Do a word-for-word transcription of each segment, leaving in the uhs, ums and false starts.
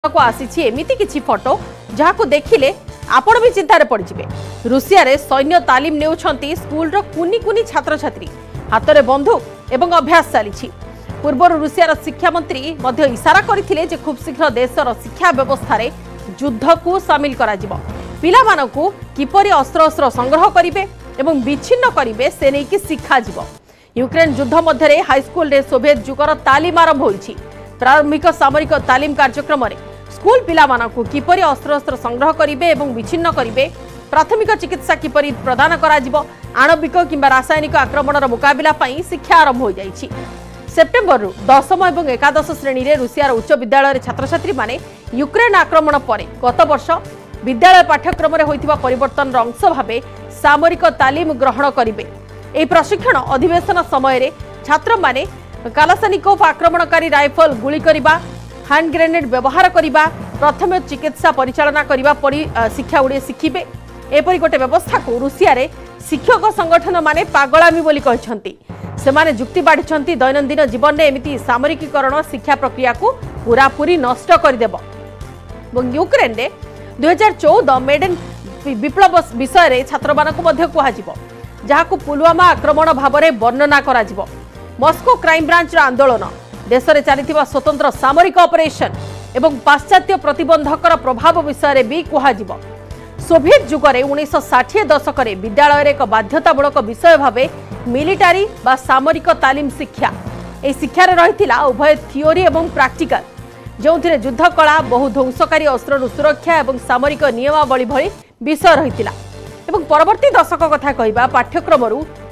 को आसी एमिति किछि फोटो जहां देखिले आपण भी चिंतार पड़ जाए। रुषिया रे सैन्य तालीम नेउछंती स्कूल रो कुनी कुनी छात्र छात्री हाथ में बंदूक एवं अभ्यास चली। पूर्वर रुषिया शिक्षा मंत्री मध्य इशारा करथिले जे खूब शीघ्र देशर शिक्षा व्यवस्था रे युद्ध को सामिल करा जिवो। पिला मानकु किपरि अस्त्र अस्त्र संग्रह करिवे एवं विच्छिन्न करिवे से नै कि शिक्षा जिवो। यूक्रेन युद्ध मध्य हाईस्कूल रे सोवियत जुगर तालीम आरंभ होईछि। प्रारंभिक सामरिक तालीम कार्यक्रम रे स्कूल पिला मानकु किपरि अस्त्र अस्त्र संग्रह करिवे एवं विच्छिन्न करिवे, प्राथमिक चिकित्सा किपरि प्रदान करा जिवो, आणविक किंबा रासायनिक आक्रमणर मुकाबिला पई शिक्षा आरंभ हो जाइछि। सेप्टेम्बर दशम और एकादश श्रेणी रे रुषियार उच्च विद्यालय छात्र छात्री माने यूक्रेन आक्रमण पर गत वर्ष विद्यालय पाठ्यक्रम रे होइथिबा परिवर्तन अंश भावे सामरिक तालीम ग्रहण करिवे। एही प्रशिक्षण अधिवेशन समय रे छात्र माने कालासानिकोव आक्रमणकारी राइफल गुली करिबा, हैंड ग्रेनेड व्यवहार करिबा, प्रथम चिकित्सा परिचालना करिबा परि शिक्षा गुड़े शिखिबे। एपरि गोटे व्यवस्था को रुषिया रे शिक्षक संगठन माने पागलामी बोली कहछंती। सेमाने जुक्ति बाढ़ी दैनंदिन जीवन में एमिति सामरिकीकरण शिक्षा प्रक्रिया को पूरा पूरी नष्ट कर देबो। यूक्रेन रे दो हज़ार चौदह मेडन विप्लव विषय रे छात्र मानकु मध्य कुहाजिबो, जहाकु पुलवामा आक्रमण भावरे वर्णना करा जिवो। मस्को क्राइम ब्रांच आंदोलन, देश में चलता स्वतंत्र सामरिक ऑपरेशन एवं पाश्चात्य प्रतिबंधकर प्रभाव विषय भी कहुब। सोवियत जुगरे उन्नीस षाठी दशक विद्यालय एक बाध्यतामूलक विषय भाव मिलिटारी बा सामरिक तालीम शिक्षा। यह शिक्षा रही उभय थियोरी और प्रैक्टिकल, जो युद्ध कला, बहु ध्वंसकारी अस्त्र सुरक्षा और सामरिक नियमावली भली विषय रही। परवर्ती दशक कथा कहवा पाठ्यक्रम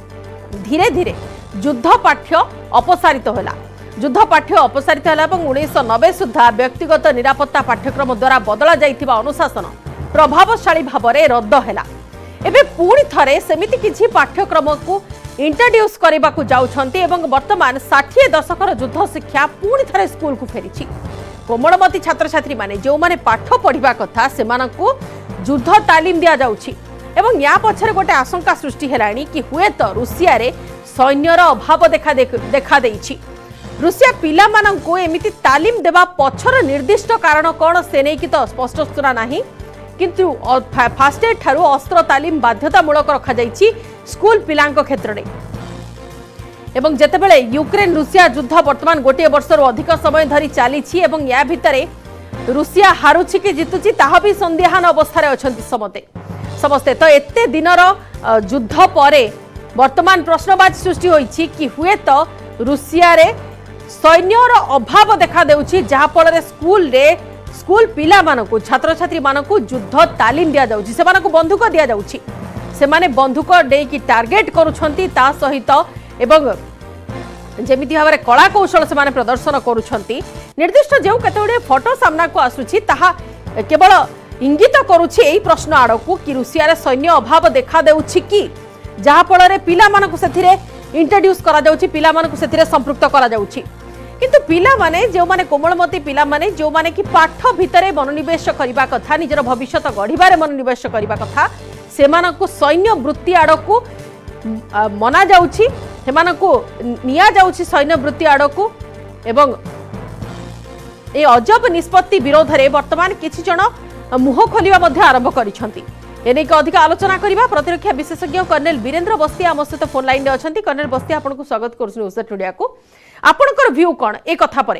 धीरे धीरे युद्ध पाठ्य अपसारित होला। युद्ध पाठ्य अपसारित है और उन्नीस नब्बे सुधा व्यक्तिगत निरापत्ता पाठ्यक्रम द्वारा बदला जाइथिबा अनुशासन प्रभावशाली भाव में रद्द है। एबे पुणी थरे सेमिति किछि पाठ्यक्रम को इंट्रोड्यूस करबा को जाउछंती एवं वर्तमान षाठी दशकर युद्ध शिक्षा पुणी थरे स्कूल को फेरिछि। कोमलमती छात्र छात्री माने जो माने पाठ पढ़िबा कथा सेमानकु युद्ध तालीम दिया जाउछि एवं या पछरे गोटे आशंका सृष्टि हेलाणी कि हुए तो रुषिया रे सैन्यर अभाव देखा देखा देइछि। रुषिया पिला मानंको एमिति तालीम देबा पछर निर्दिष्ट कारण कोन से नै कि तो स्पष्ट सूचना नाही, किंतु फास्ट एड ठारू अस्त्र तालीम बाध्यतामूलक रखा जाइछि स्कूल पिलांक क्षेत्र रे। एवं जेतेबेले यूक्रेन रुषिया युद्ध वर्तमान गोटे वर्षर अधिक समय धरी चलीछि एवं या भितरे रुषिया हारुछि कि जितुछि ताहा भी संदेहान अवस्था रे अछंती समते समस्ते। तो एते दिनर युद्ध परे वर्तमान प्रश्नवाची सृष्टि होइछि कि हुए तो रुषिया रे सैन्यर अभाव देखा देउछि, जहा फल रे स्कूल रे स्कूल पिला मानकु छात्र छात्री मानकु युद्ध तालीम दिया जाउछि, से मानकु बंदूक दिया जाउछि, से माने बंदूक डे की टार्गेट करूछंती, ता सहित एवं जेमिति भाव में कला कौशल से माने प्रदर्शन करूछंती। निर्दिष्ट जो केतोडे फोटो सामना को आसुछि ताहा केवल इंगित करूछि एही प्रश्न आड़कू कि रुषिया रे सैन्य अभाव देखा देउछि कि जहा फल रे पिला मानकु सेथिरे इंट्रोड्यूस करा जाउछि, पिला मानकु सेथिरे संपृक्त करा जाउछि। किंतु पिला माने जो माने कोमलमती पिला माने जो माने कि पाठ भितरे मनोनिवेश करिबा कथा, निजर भविष्य गढ़िबारे मनोनिवेश करिबा कथा, सेमानकु सैन्य वृत्ति आड़कू मना जाउछि, सेमानकु निया जाउछि सैन्य वृत्ति आड़कू। एवं ए अजब निष्पत्ति विरोध रे वर्तमान किछि जण मुह खोलिबा मध्ये आरंभ करिसंती। एने को अधिक आलोचना करिबा प्रतिरक्षा विशेषज्ञ कर्नेल वीरेंद्र बस्तिया आम सहित फोन लाइन रे अछंती। कर्नेल बस्तिया आपनको स्वागत करछु न्यूज स्टूडियो को। आपनकर व्यू कोन ए कथा परे?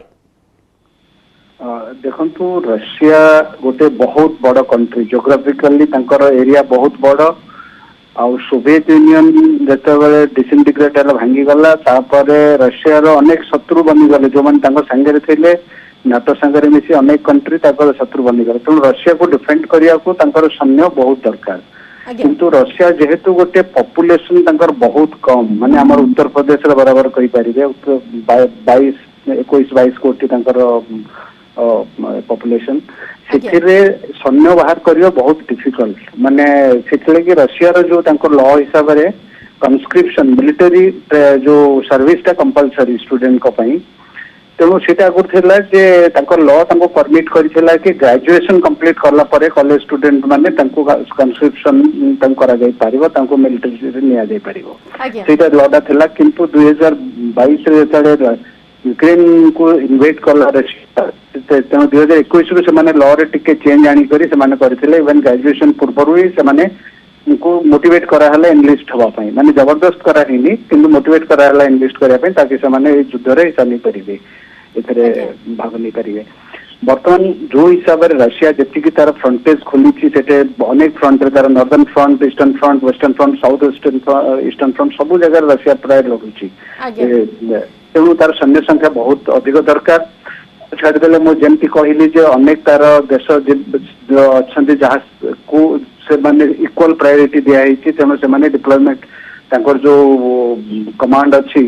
देखंतु रशिया गोटे बहुत बड़ कंट्री, जियोग्राफिकली तांकर एरिया बहुत बड़। आ सोवियत यूनियन जेतेबेले डिसइंटीग्रेट हला भांगी गला, तापरे रशिया रो अनेक शत्रु बनि गले, जो मन तांको संगे थिले नाटो संगे मिसी अनेक कंट्री तांको शत्रु बनि गले। तो रशिया को डिफेंड करिया को तांकर सैन्य बहुत दरकार। किंतु रशिया जेहेतु गोटे पॉपुलेशन तांकर बहुत कम, माने हमर उत्तर प्रदेश रे बराबर कहि परिबे, बाईस इक्कीस बाईस कोटी तांकर पॉपुलेशन, सेथिरे सैन्य बाहर करियो बहुत डिफिकल्ट। माने सेथिले कि रशिया रो जो तांकर लॉ हिसाब रे कंस्क्रिप्शन मिलिटरी जो सर्विस ता कंपलसरी स्टूडेंट को पई, तेणु सीटा आगुरी जे लॉ परमिट करथिला कि ग्रेजुएशन कंप्लीट करला परे कॉलेज स्टूडेंट माने कंस्क्रिप्शन करा जाय पारिबो, तांको मिलिटरी रे निया जाय पारिबो, सेटा लॉटा थिला। किंतु दो हज़ार बाईस रे जेतले यूक्रेन को इन्वेट कला रशिया तेणु दुई हजार एक लॉ रे टिके चेंज आनी करी से माने करथिले इवन ग्रेजुएशन पूर्व ही से माने उनको मोटिवेट करा हला एनलिस्ट हवा पई माने जबरदस्त करा हिनी किंतु मोटिवेट करा हला एनलिस्ट करिया पई ताकि से माने युद्ध रे सानी परिबे एथरे भाग नहीं करिवे बर्तमान जो हिसाब से रशिया जी तार फ्रंटेज खोली अनेक फ्रंट तार northern front eastern front western front south eastern eastern front सब जगह रशिया प्राय लगुच तेणु तार सैन्य संख्या बहुत अधिक दरकार छाड़देले मुझे जमती कहली अनेक तार देश अच्छा जहाँ को से माने इक्वल प्रायोरिटी दिखाई तेणु से डिप्लॉयमेंट जो कमांड अच्छी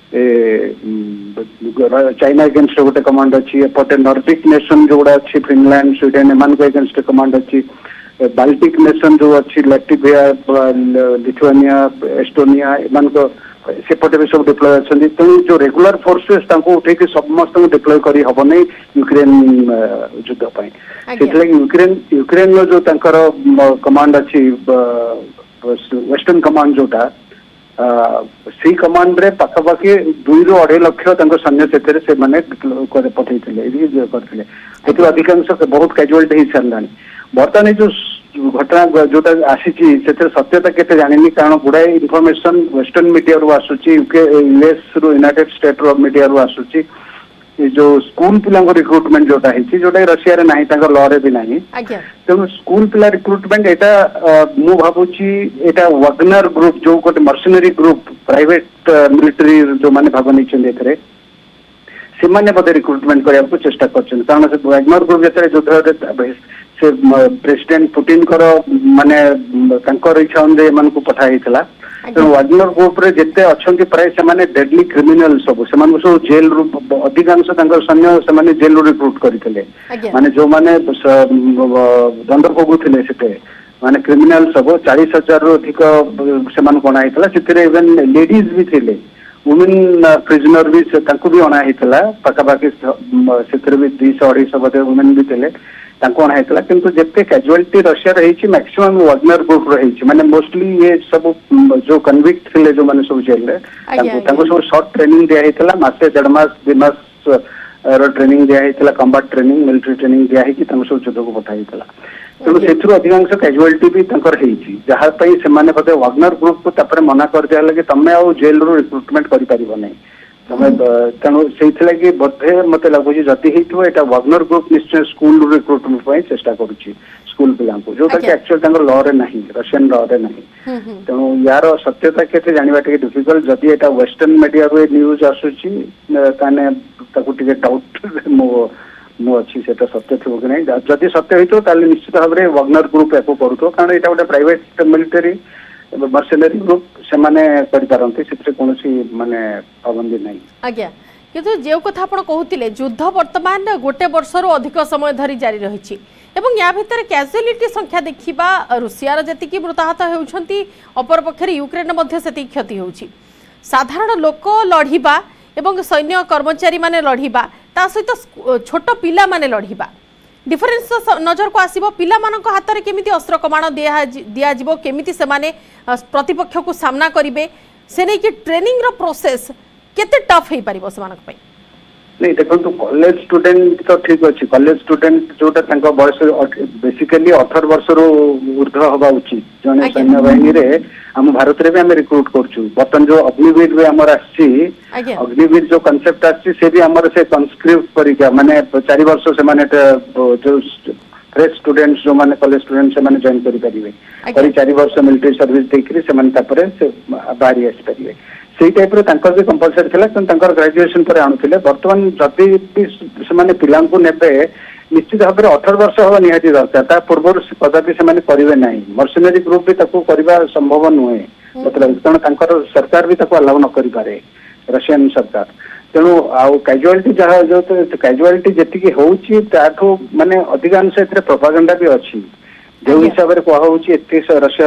चाइना एगेन्स्ट गोटे कमांड अच्छी एपटे नॉर्डिक नेशन जो गुड़ा अच्छी फिनलैंड स्वीडेन एमान एगेन्स्ट कमांड अच्छी बाल्टिक नेशन जो अच्छी लैटविया लिथुआनिया एस्टोनिया एमान सेपटे भी सब डिप्लॉय अच्छा तेणु जो रेगुलर फोर्सेस उठे समस्त डिप्लॉय करी हब नहीं यूक्रेन युद्ध से यूक्रेन यूक्रेन जो कमांड अच्छी वेस्टर्न कमांड जोटा सी कमांड रे पाखापाखि दुई रु अढ़ाई लक्ष सैन्य से पठे करते अधिकांश बहुत कैजुआलिटी हो सारा बर्तमान जो घटना जोटा आसी सत्यता केते जानिनी कारण गुड़ाए इनफॉरमेशन वेस्टर्न मीडिया रु आसुची यूएस रु यूनाइटेड स्टेट रो मीडिया रु आसुची जो स्कूल पिला रिक्रुटमेंट जोटा है जोटा रशिया रे नाही तांको लॉ रे भी नाही तेणु स्कूल पिला रिक्रुटमेंट एटा मु भाबुची एटा वागनर ग्रुप जो गोटे मर्सनरी ग्रुप प्राइवेट मिलिटरी जो माने भाग नहीं चंदे करे से माने बदे रिक्रुटमेंट करया को चेष्टा करछन कारण से वागनर ग्रुप जतरे युद्ध से प्रेसिडेंट पुतिन कर माने तांकर इच्छा अनुसार मन को पठा हितला तेणु वागनर ग्रुप रे जेते अछंती प्राय से माने डेडली क्रिमिनल सब से माने सब जेल रु अधिकांश तांकर सैन्य से माने जेल रु रिक्रूट करथिले माने जो माने दंड भोगुथिले सेते माने क्रिमिनल सब चालीस हजार रु अधिक से मान कोना हितला सेते इवन लेडीज भी थिले वुमेन प्रिजनर भी तांको भी अणा हितला पाका पाकी सेते भी दो सौ अढ़ाई सौ बदे वुमेन भी थिले तांको अणा हितला किंतु जेते कैजुअलिटी रशिया रही मैक्सिमम वागनर ग्रुप रही माने मोस्टली ये सब जो कन्विक्ट थिले जो माने सब जेल रे तांको सब शॉर्ट ट्रेनिंग दिया हितला मासे डेढ़ मास दो मास रो ट्रेनिंग दिया हितला कॉम्बैट ट्रेनिंग मिलिटरी ट्रेनिंग दिया ही कि तांको सब युद्ध को पठा हितला तेणु से अधिकांश कैजुअलिटी भी तांकर हेची जहाँ पई से माने बदे वागनर ग्रुप को तापरे मना कर दिया लगे तमे आ जेल रो रिक्रूटमेंट करि परिबो नै तमे तेणु से लगे बधे मते लगुची जति हेतु एटा वागनर ग्रुप निश्चय स्कूल रिक्रूटमेंट पई चेष्टा करूची स्कूल पिला को जोटा कि एक्चुअल तांकर लॉ रे नहीं रशियन लॉ रे नहीं तेणु यार सत्यता केते जानिबा टिके डिफिकल्ट जति एटा वेस्टर्न मीडिया रो न्यूज आसुची ताने ताकू टिके डाउट मो मो अच्छी से सत्य थो कि नहीं जदि सत्य होतो ताले निश्चित भाव में वागनर ग्रुप एको करूतो कारण एटा गोटे प्राइवेट मिलिटरी मर्सनरी ग्रुप से माने करि पारंती से कोनोसी माने पाबंदी नहीं आज्ञा किंतु जे कथा आपण कहउतिले युद्ध वर्तमान गोटे वर्ष रो अधिक समय धरि जारी रहिछि एवं या भितर कैजुअलिटी संख्या देखिबा रूसिया रो जति कि मृताहत हेउछंती अपर पक्षरे यूक्रेन मध्ये सेति क्षति होउछि साधारण लोक लढिबा एवं सैन्य कर्मचारी माने लढिबा ता सहित छोट पिला माने लढिबा डिफरेंस नजर को आसीबो पिला मानक हाथ रे केमिति अस्त्र कमाण दिया दिया जिवो केमिति से माने प्रतिपक्ष को सामना करिवे से नै कि ट्रेनिंग रो प्रोसेस केते टफ हे परिबो से मानक पई नहीं देखो तो कॉलेज स्टूडेंट तो ठीक अच्छी कॉलेज स्टूडेंट जोटा तांको बयस बेसिकली अठारह वर्ष रो ऊर्ध्व हवा उचित जने सैन्य बाहिनी रे हम भारत रे भी हम रिक्रूट करछु बर्तन जो अग्निवीर भी हमर आछि अग्निवीर जो कांसेप्ट आछि से भी हमर से कंस्क्रिप्ट परीक्षा माने चार वर्ष से माने जो फ्रेश स्टूडेंट्स जो माने कॉलेज स्टूडेंट से माने जॉइन करि परिबे करी चार वर्ष मिलिटरी सर्विस देखि से माने तापरे से बाहरी आसी परिबे से टाइप भी कंपलसरी था ग्रेजुएशन पर आणुले बर्तमान जदि से पिला ने निश्चित भाव में अठारह वर्ष हवा निहाती दरकार ता पूर्व कदापि से करेंगे ना मर्सनरी ग्रुप भी करवा संभव नुहे मतलब कारण सरकार भी अलाउ न करे रशियन सरकार तेणु आउ कैजुअलिटी जहाँ जो कैजुअलिटी जी हो माने अधिकांश प्रोपागेंडा भी अच्छी जो हिसाब से कह रशिया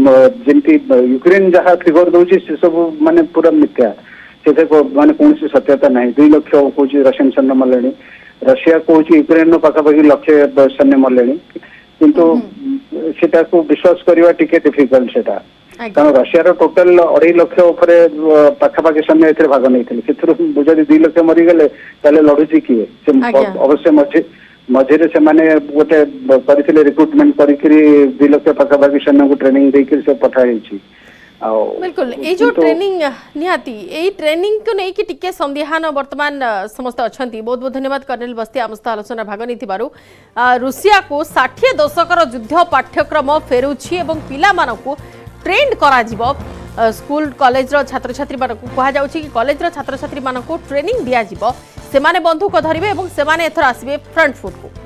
जमी यूक्रेन जहाँ फिगर दौर से सब माने पूरा मिथ्या से माने कौन सत्यता ना दुई लक्ष कौच रशियन सैन्य मरले रशिया कौच यूक्रेन पाखापाखि लक्ष सैन्य मरले किंतु सेटा को विश्वास करवा टिके डिफिकल्ट सेटा କାରଣ ରଷିଆର ଟୋଟାଲ ଅଢେଇ ଲକ୍ଷ ଉପରେ ପାଖାପାଖି ସୈନ୍ୟ ଏଥିରେ ଭାଗ ନେଇଥିଲେ। ସେଥିରୁ ଯଦି ଦୁଇ ଲକ୍ଷ ମରିଗଲେ ତାହେଲେ ଲଢୁଛି କିଏ? ସେ ଅବଶ୍ୟ ମଝି ମଝିରେ ସେମାନେ ଗୋଟେ କରିଥିଲେ ରିକ୍ରୁଟମେଣ୍ଟ କରିକିରି ଦୁଇ ଲକ୍ଷ ପାଖାପାଖି ସୈନ୍ୟକୁ ଟ୍ରେନିଂ ଦେଇକିରି ସେ ପଠା ହେଇଛି। बिल्कुल ये जो ट्रेनिंग निहाती ये ट्रेनिंग को नहीं कि टिके संदेहान वर्तमान समस्त अच्छा बहुत बहुत धन्यवाद कर्नेल बस्ती आम सहित आलोचना भाग नहीं रुषिया को षाठी दशकर युद्ध पाठ्यक्रम फेरुछि एवं पिला मानकु ट्रेंड करा जिवो स्कूल कॉलेज रो छात्र छात्री मानकु कहा जाउछि कि कॉलेज रो छात्र छात्री मानकु ट्रेनिंग दिया जिवो सेमाने बंदूक धरिबे एवं सेमाने एथर आसीबे फ्रंट फुट को।